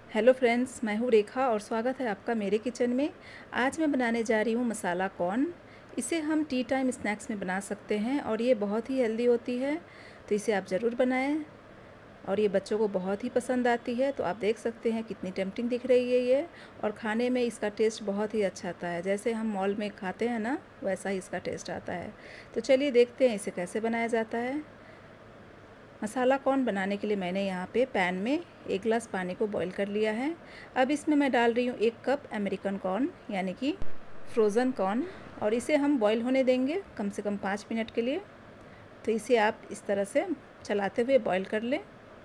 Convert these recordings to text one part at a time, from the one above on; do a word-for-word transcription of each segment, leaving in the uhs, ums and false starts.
Hello friends, मैं हूँ रेखा और स्वागत है आपका मेरे किचन में। आज मैं बनाने जा रही हूँ मसाला कॉर्न। इसे हम टी टाइम स्नैक्स में बना सकते हैं और ये बहुत ही हेल्दी होती है, तो इसे आप ज़रूर बनाएं। और ये बच्चों को बहुत ही पसंद आती है, तो आप देख सकते हैं कितनी टेम्पटिंग दिख रही है ये। और खाने में इसका टेस्ट बहुत ही अच्छा आता है, जैसे हम मॉल में खाते हैं ना, वैसा ही इसका टेस्ट आता है। तो चलिए देखते हैं इसे कैसे बनाया जाता है। मसाला कॉर्न बनाने के लिए मैंने यहाँ पे पैन में एक गिलास पानी को बॉईल कर लिया है। अब इसमें मैं डाल रही हूँ एक कप अमेरिकन कॉर्न, यानी कि फ्रोज़न कॉर्न, और इसे हम बॉईल होने देंगे कम से कम पाँच मिनट के लिए। तो इसे आप इस तरह से चलाते हुए बॉईल कर लें।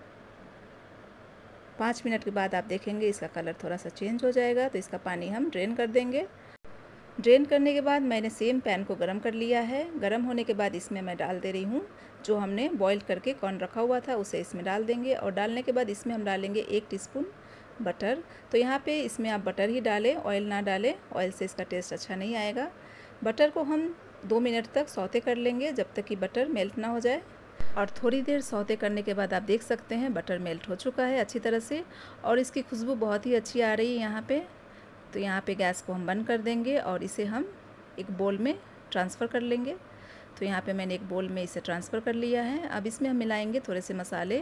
पाँच मिनट के बाद आप देखेंगे इसका कलर थोड़ा सा चेंज हो जाएगा, तो इसका पानी हम ड्रेन कर देंगे। ड्रेन करने के बाद मैंने सेम पैन को गरम कर लिया है। गरम होने के बाद इसमें मैं डाल दे रही हूँ जो हमने बॉईल करके कॉर्न रखा हुआ था, उसे इसमें डाल देंगे। और डालने के बाद इसमें हम डालेंगे एक टीस्पून बटर। तो यहाँ पे इसमें आप बटर ही डालें, ऑयल ना डालें, ऑयल से इसका टेस्ट अच्छा नहीं आएगा। बटर को हम दो मिनट तक सौते कर लेंगे, जब तक कि बटर मेल्ट ना हो जाए। और थोड़ी देर सौते करने के बाद आप देख सकते हैं बटर मेल्ट हो चुका है अच्छी तरह से, और इसकी खुशबू बहुत ही अच्छी आ रही है यहाँ पे। तो यहाँ पे गैस को हम बंद कर देंगे और इसे हम एक बोल में ट्रांसफ़र कर लेंगे। तो यहाँ पे मैंने एक बोल में इसे ट्रांसफ़र कर लिया है। अब इसमें हम मिलाएंगे थोड़े से मसाले।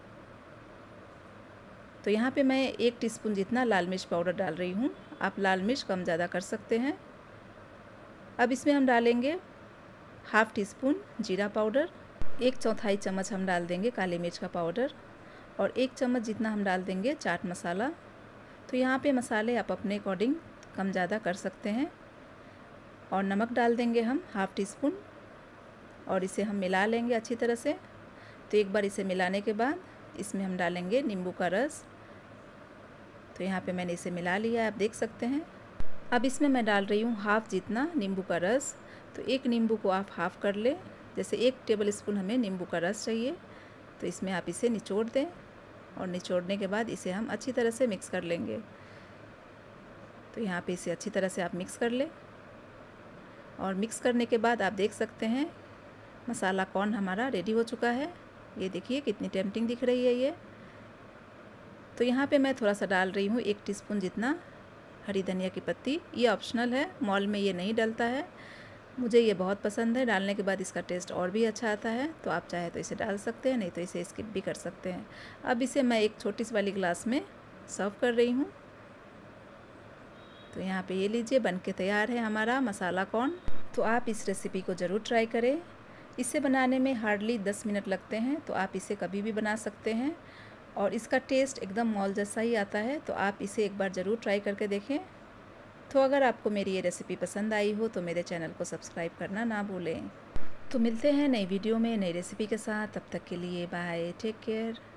तो यहाँ पे मैं एक टीस्पून जितना लाल मिर्च पाउडर डाल रही हूँ। आप लाल मिर्च कम ज़्यादा कर सकते हैं। अब इसमें हम डालेंगे हाफ़ टी स्पून जीरा पाउडर, एक चौथाई चम्मच हम डाल देंगे काली मिर्च का पाउडर, और एक चम्मच जितना हम डाल देंगे चाट मसाला। तो यहाँ पे मसाले आप अपने अकॉर्डिंग कम ज़्यादा कर सकते हैं। और नमक डाल देंगे हम हाफ़ टी स्पून, और इसे हम मिला लेंगे अच्छी तरह से। तो एक बार इसे मिलाने के बाद इसमें हम डालेंगे नींबू का रस। तो यहाँ पे मैंने इसे मिला लिया है, आप देख सकते हैं। अब इसमें मैं डाल रही हूँ हाफ़ जितना नींबू का रस। तो एक नींबू को आप हाफ़ कर लें, जैसे एक टेबल स्पून हमें नींबू का रस चाहिए। तो इसमें आप इसे निचोड़ दें, और निचोड़ने के बाद इसे हम अच्छी तरह से मिक्स कर लेंगे। तो यहाँ पे इसे अच्छी तरह से आप मिक्स कर लें। और मिक्स करने के बाद आप देख सकते हैं मसाला कॉर्न हमारा रेडी हो चुका है। ये देखिए कितनी टेम्पटिंग दिख रही है ये। तो यहाँ पे मैं थोड़ा सा डाल रही हूँ एक टीस्पून जितना हरी धनिया की पत्ती। ये ऑप्शनल है, मॉल में ये नहीं डलता है, मुझे ये बहुत पसंद है। डालने के बाद इसका टेस्ट और भी अच्छा आता है। तो आप चाहे तो इसे डाल सकते हैं, नहीं तो इसे स्किप भी कर सकते हैं। अब इसे मैं एक छोटी सी वाली ग्लास में सर्व कर रही हूँ। तो यहाँ पे ये लीजिए, बन के तैयार है हमारा मसाला कॉर्न। तो आप इस रेसिपी को ज़रूर ट्राई करें। इसे बनाने में हार्डली दस मिनट लगते हैं, तो आप इसे कभी भी बना सकते हैं। और इसका टेस्ट एकदम मॉल जैसा ही आता है, तो आप इसे एक बार ज़रूर ट्राई करके देखें। तो अगर आपको मेरी ये रेसिपी पसंद आई हो तो मेरे चैनल को सब्सक्राइब करना ना भूलें। तो मिलते हैं नई वीडियो में नई रेसिपी के साथ। तब तक के लिए बाय, टेक केयर।